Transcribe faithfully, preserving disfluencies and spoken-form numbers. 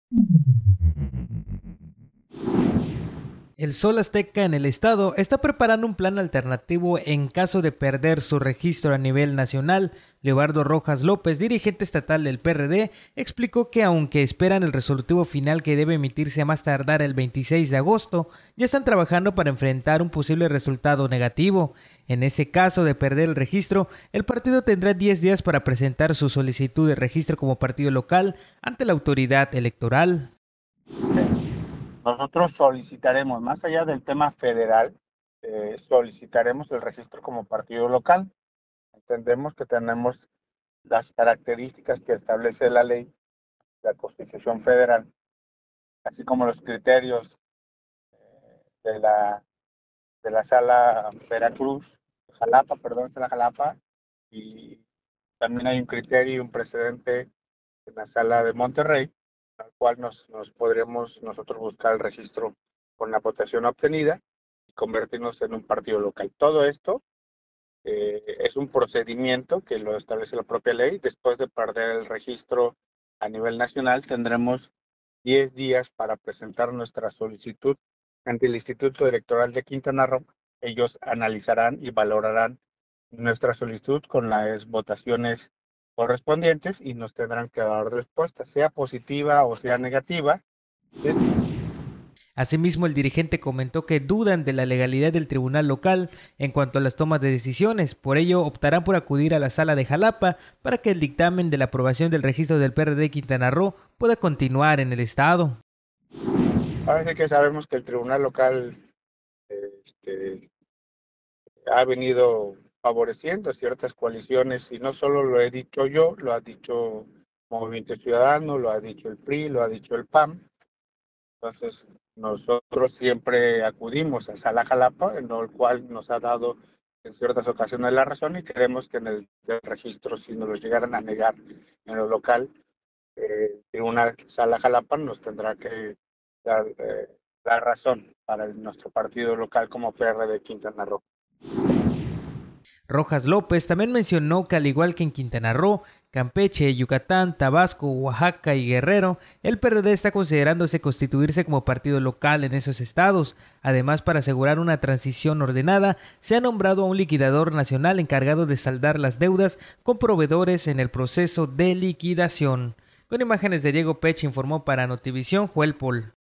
El Sol Azteca en el estado está preparando un plan alternativo en caso de perder su registro a nivel nacional. Leobardo Rojas López, dirigente estatal del P R D, explicó que aunque esperan el resolutivo final que debe emitirse a más tardar el veintiséis de agosto, ya están trabajando para enfrentar un posible resultado negativo. En ese caso de perder el registro, el partido tendrá diez días para presentar su solicitud de registro como partido local ante la autoridad electoral. Nosotros solicitaremos, más allá del tema federal, eh, solicitaremos el registro como partido local. Entendemos que tenemos las características que establece la ley, la Constitución Federal, así como los criterios eh, de, la, de la Sala Veracruz, Jalapa, perdón, de la Jalapa, y también hay un criterio y un precedente en la Sala de Monterrey, al cual nos, nos podríamos nosotros buscar el registro con la votación obtenida y convertirnos en un partido local. Todo esto eh, es un procedimiento que lo establece la propia ley. Después de perder el registro a nivel nacional, tendremos diez días para presentar nuestra solicitud ante el Instituto Electoral de Quintana Roo. Ellos analizarán y valorarán nuestra solicitud con las votaciones correspondientes y nos tendrán que dar respuesta, sea positiva o sea negativa. Asimismo, el dirigente comentó que dudan de la legalidad del tribunal local en cuanto a las tomas de decisiones, por ello optarán por acudir a la sala de Jalapa para que el dictamen de la aprobación del registro del P R D Quintana Roo pueda continuar en el estado. Ahora sí que sabemos que el tribunal local este, ha venido favoreciendo ciertas coaliciones y no solo lo he dicho yo, lo ha dicho Movimiento Ciudadano, lo ha dicho el P R I, lo ha dicho el P A M. Entonces, nosotros siempre acudimos a Sala Jalapa, en lo cual nos ha dado en ciertas ocasiones la razón y creemos que en el registro, si nos lo llegaran a negar en lo local, eh, Tribunal Sala Jalapa nos tendrá que dar eh, la razón para el, nuestro partido local como P R de Quintana Roo. Rojas López también mencionó que al igual que en Quintana Roo, Campeche, Yucatán, Tabasco, Oaxaca y Guerrero, el P R D está considerándose constituirse como partido local en esos estados. Además, para asegurar una transición ordenada, se ha nombrado a un liquidador nacional encargado de saldar las deudas con proveedores en el proceso de liquidación. Con imágenes de Diego Pech informó para Notivisión Joel Pol.